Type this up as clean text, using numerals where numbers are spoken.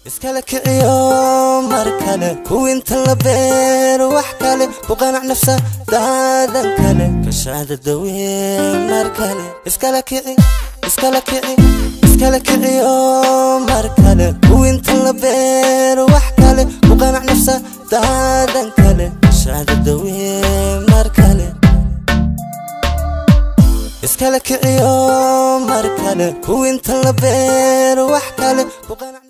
iskala kiciyo mar kale kuwinta la beero wax kale ku qanac nafsadaadan kale ka shaada daweyn mar kale iskala kiciyo mar kale kuwinta la beero wax kale ku qanac nafsadaadan kale ka shaada daweyn mar kale iskala kiciyo mar kale kuwinta la beero wax kale ku qanac